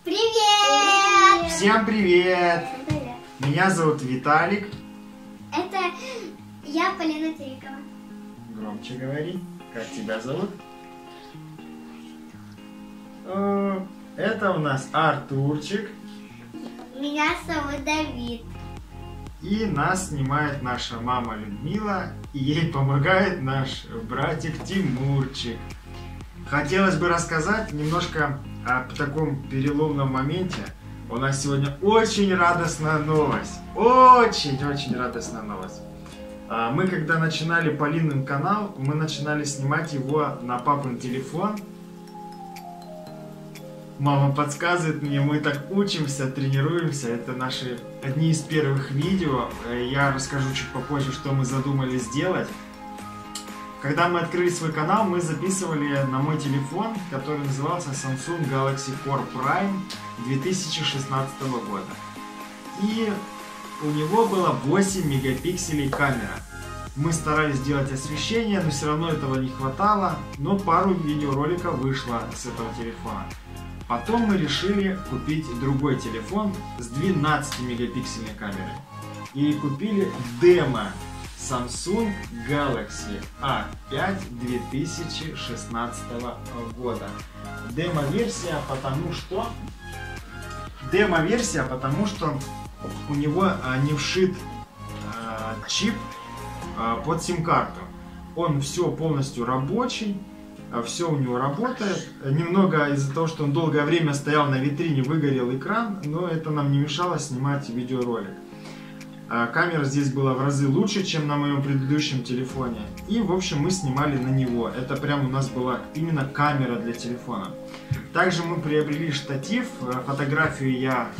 Привет! Всем привет! Меня зовут Виталик. Это я, Полина Терекова. Громче говори. Как тебя зовут? Это у нас Артурчик. Меня зовут Давид. И нас снимает наша мама Людмила. И ей помогает наш братик Тимурчик. Хотелось бы рассказать немножко о таком переломном моменте. У нас сегодня очень радостная новость. Очень радостная новость. Мы когда начинали Полинин канал, мы начинали снимать его на папин телефон. Мама подсказывает мне, мы так учимся, тренируемся. Это наши одни из первых видео. Я расскажу чуть попозже, что мы задумали сделать. Когда мы открыли свой канал, мы записывали на мой телефон, который назывался Samsung Galaxy Core Prime 2016 года. И у него было 8 мегапикселей камера. Мы старались сделать освещение, но все равно этого не хватало. Но пару видеороликов вышло с этого телефона. Потом мы решили купить другой телефон с 12 мегапиксельной камерой. И купили демо Samsung Galaxy A5 2016 года. Демо-версия, потому что у него не вшит чип под сим-карту. Он все полностью рабочий, все у него работает. Немного из-за того, что он долгое время стоял на витрине, выгорел экран, но это нам не мешало снимать видеоролик. Камера здесь была в разы лучше, чем на моем предыдущем телефоне. И, в общем, мы снимали на него. Это прям у нас была именно камера для телефона. Также мы приобрели штатив. Фотографию я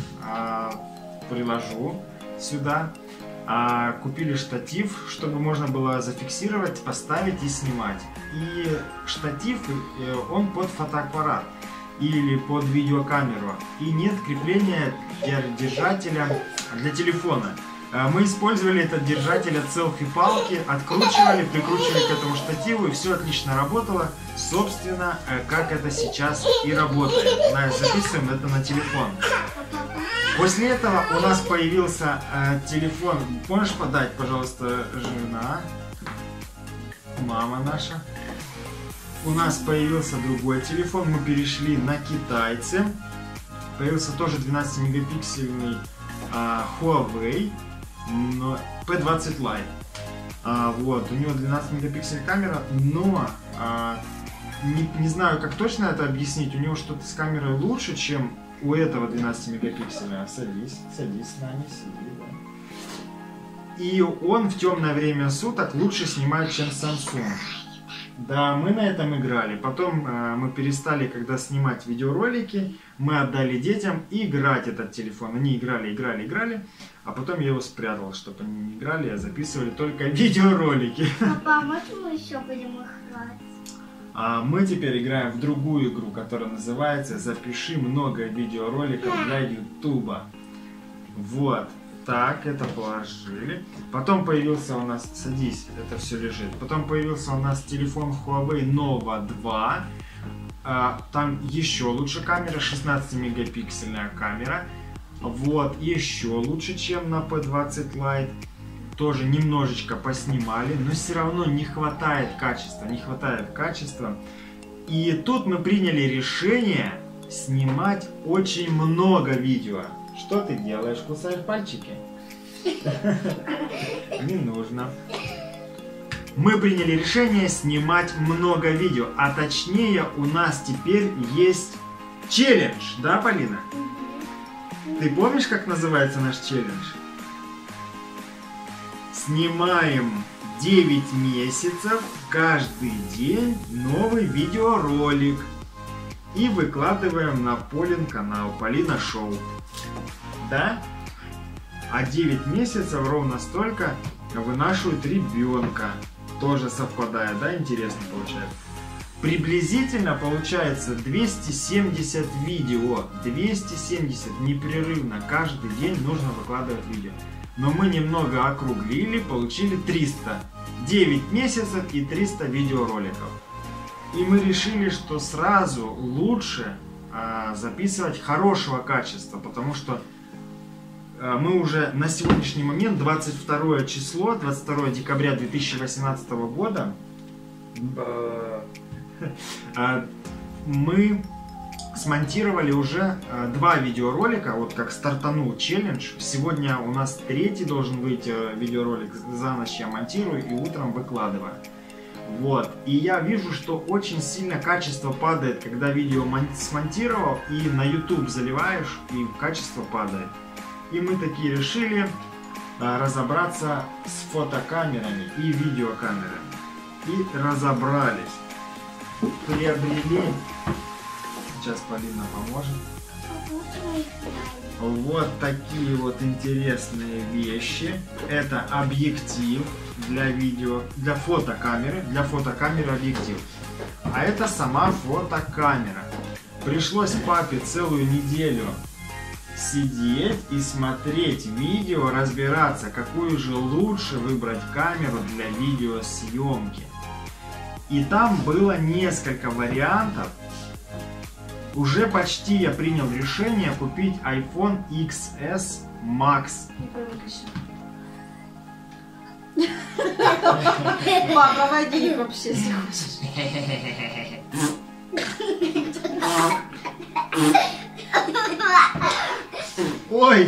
приложу сюда. Купили штатив, чтобы можно было зафиксировать, поставить и снимать. И штатив, он под фотоаппарат или под видеокамеру. И нет крепления держателя для телефона. Мы использовали этот держатель от селфи-палки, откручивали, прикручивали к этому штативу, и все отлично работало. Собственно, как это сейчас и работает. Записываем это на телефон. После этого у нас появился телефон. Можешь подать, пожалуйста, жена? Мама наша. У нас появился другой телефон. Мы перешли на китайцы. Появился тоже 12-мегапиксельный Huawei P20 Lite. Вот, у него 12 мегапикселей камера, но не знаю, как точно это объяснить. У него что-то с камерой лучше, чем у этого 12 мегапикселя. Садись с нами, сиди, да. И он в темное время суток лучше снимает, чем Samsung. Да, мы на этом играли. Потом мы перестали, когда снимать видеоролики, мы отдали детям играть этот телефон. Они играли, а потом я его спрятал, чтобы они не играли, а записывали только видеоролики. Папа, можно мы еще будем играть? Мы теперь играем в другую игру, которая называется «Запиши много видеороликов для Ютуба». Вот. Так, это положили. Потом появился у нас, садись, это все лежит. Потом появился у нас телефон Huawei Nova 2. Там еще лучше камера, 16-мегапиксельная камера. Вот, еще лучше, чем на P20 Lite. Тоже немножечко поснимали, но все равно не хватает качества. И тут мы приняли решение снимать очень много видео. Что ты делаешь? Кусаешь пальчики? Не нужно. Мы приняли решение снимать много видео. А точнее, у нас теперь есть челлендж. Да, Полина? Ты помнишь, как называется наш челлендж? Снимаем 9 месяцев, каждый день новый видеоролик. И выкладываем на Полин канал Полина Шоу. Да? А 9 месяцев ровно столько вынашивают ребенка. Тоже совпадает, да? Интересно получается. Приблизительно получается 270 видео. 270 непрерывно. Каждый день нужно выкладывать видео. Но мы немного округлили, получили 300. 9 месяцев и 300 видеороликов. И мы решили, что сразу лучше записывать хорошего качества, потому что мы уже на сегодняшний момент, 22 число, 22 декабря 2018 года, мы смонтировали уже 2 видеоролика, вот как стартанул челлендж. Сегодня у нас 3-й должен выйти видеоролик, за ночь я монтирую и утром выкладываю. Вот, и я вижу, что очень сильно качество падает, когда видео смонтировал и на YouTube заливаешь, и качество падает. И мы такие решили разобраться с фотокамерами и видеокамерами. И разобрались. Приобрели. Сейчас Полина поможет. Вот такие вот интересные вещи. Это объектив для видео, для фотокамеры объектив. А это сама фотокамера. Пришлось папе целую неделю сидеть и смотреть видео, разбираться, какую же лучше выбрать камеру для видеосъемки. И там было несколько вариантов. Уже почти я принял решение купить iPhone XS Max. Мам, проводи их вообще, если хочешь. Ой!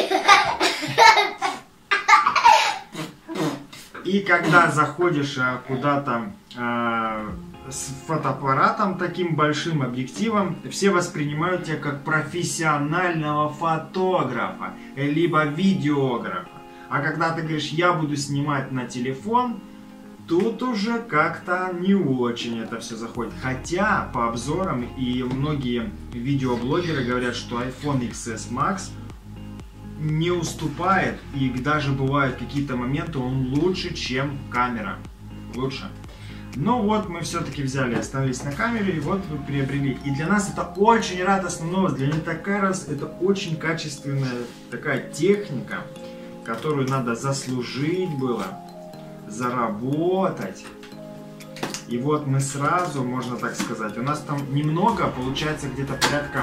И когда заходишь куда-то с фотоаппаратом, таким большим объективом, все воспринимают тебя как профессионального фотографа, либо видеографа. А когда ты говоришь, я буду снимать на телефон, тут уже как-то не очень это все заходит. Хотя по обзорам и многие видеоблогеры говорят, что iPhone XS Max не уступает, и даже бывают какие-то моменты, он лучше, чем камера. Лучше. Но вот мы все-таки взяли, остановились на камере, и вот мы приобрели. И для нас это очень радостная новость. Для Нетакарас это очень качественная такая техника, которую надо заслужить было, заработать. И вот мы сразу, можно так сказать, у нас там немного, получается где-то порядка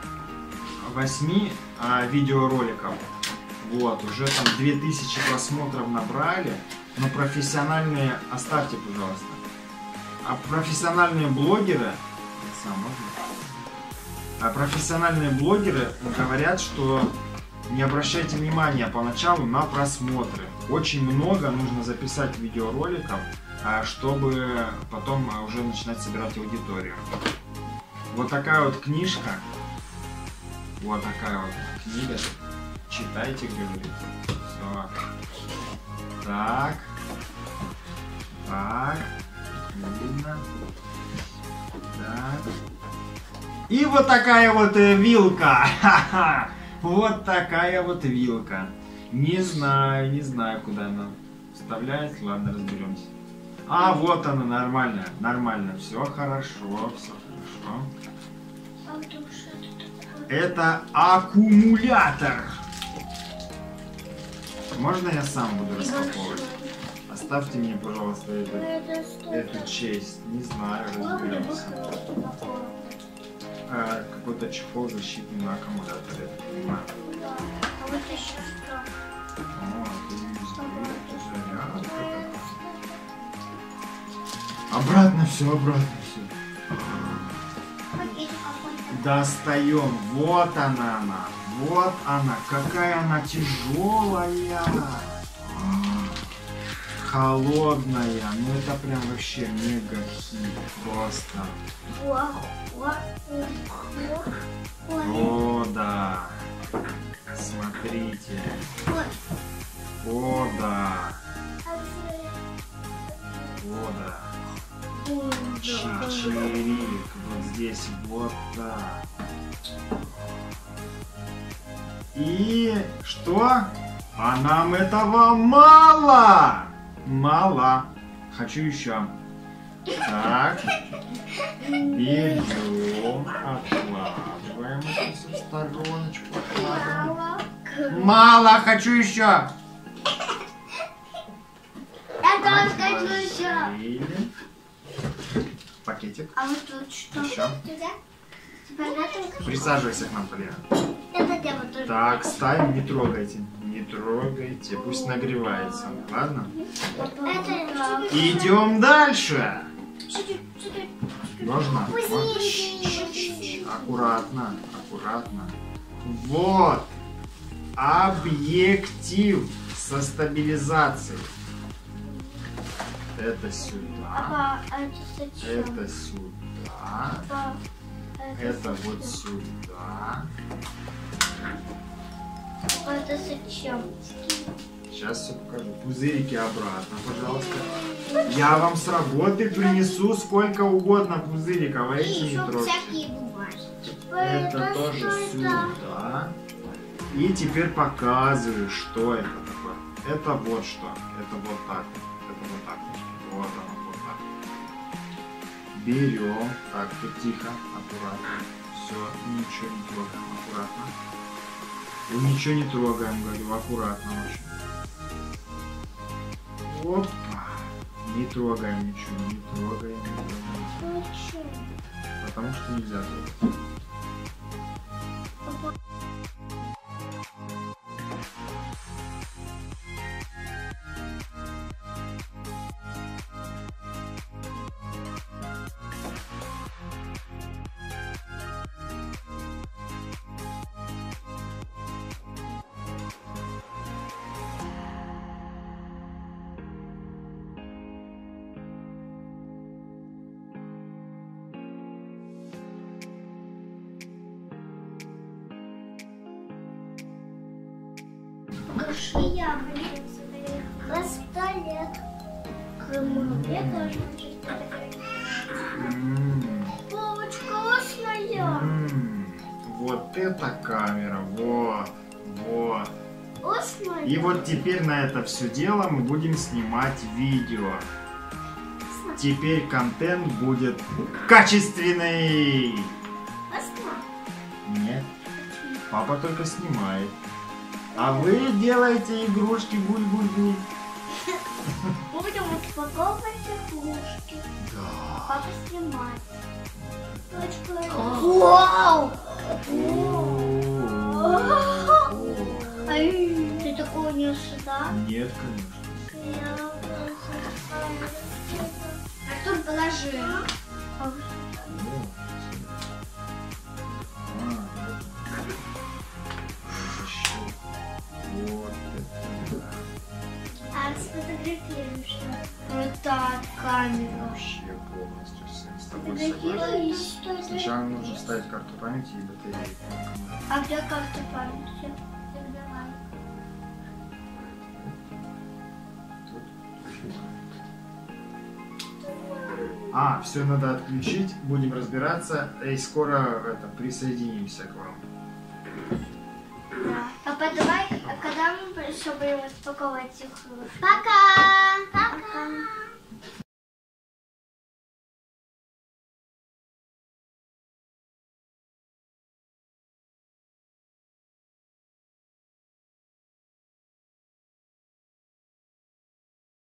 8 видеороликов. Вот, уже там 2000 просмотров набрали. Но профессиональные, оставьте, пожалуйста. А профессиональные блогеры, профессиональные блогеры говорят, что не обращайте внимания поначалу на просмотры. Очень много нужно записать видеороликов, чтобы потом уже начинать собирать аудиторию. Вот такая вот книжка. Вот такая вот книга. Читайте, говорит. Все. Так. Так. Видно. Так. И вот такая вот вилка. Ха-ха. Вот такая вот вилка. Не знаю, куда она вставляется. Ладно, разберемся. А, вот она, нормально. Нормально. Все хорошо, все хорошо. Это аккумулятор. Можно я сам буду распаковывать? Оставьте мне, пожалуйста, эту честь. Не знаю, разберемся. Какой-то чехол защитный на аккумуляторе. Понимаю. А вот еще что? О, это USB, это зарядка. Обратно все, обратно все. Достаем. Вот она. Вот она. Какая она тяжелая. Холодная. Ну это прям вообще мега хит. Просто. О, да. Смотрите. О, да. О, да. Чик-чирик. Вот здесь вот так. И что? А нам этого мало! Мало. Хочу еще. Так. Берем. Откладываем это все в стороночку. Откладываем. Мало. Хочу еще. Я тоже хочу еще. Пакетик. А вот тут что? Еще. Присаживайся к нам, Полина. Это я вот тоже. Так, ставим, не трогайте. Не трогайте, пусть нагревается. Ладно? Это Идем дальше. чуть-чуть. Можно? Пузырики. Аккуратно, аккуратно. Вот. Объектив со стабилизацией. Это сюда. Папа, а это зачем? Это сюда. Папа, Это вот сюда. Папа, это зачем? Сейчас все покажу. Пузырики обратно, пожалуйста. Я вам с работы принесу сколько угодно пузыриков, а эти И не еще трогайте. всякие бумажки. Это тоже что это? сюда. И теперь показываю, что это такое. Это вот что. Это вот так вот. Это вот так вот. Вот оно, вот так. Берем. Так, тут тихо, аккуратно. Все, ничего не трогаем, аккуратно. Ну, ничего не трогаем, говорю, аккуратно очень. Опа. Не трогаем ничего, не трогаем, не трогаем. Зачем? Потому что нельзя трогать. Я, Хвостолет. Я тоже хочу. Булочка острая. Вот это камера, вот, вот. Острая. И вот теперь на это все дело мы будем снимать видео. Теперь контент будет качественный. Острая. Нет, папа только снимает. А вы делаете игрушки буль-буль-буль. Будем упаковывать игрушки. Да. Папа снимает. Вау! Ты такого не ожидал? Нет, конечно. Артур, положи. Вот это А сфотографируешь? Вот так, камеру. вообще полностью с тобой Фотографируешь, согласен. что это? Сначала нужно вставить карту памяти и батареи. А где карта памяти? А, все надо отключить, будем разбираться и скоро присоединимся к вам. Да. Папа, давай, а когда мы еще будем распаковывать их? Пока! Пока!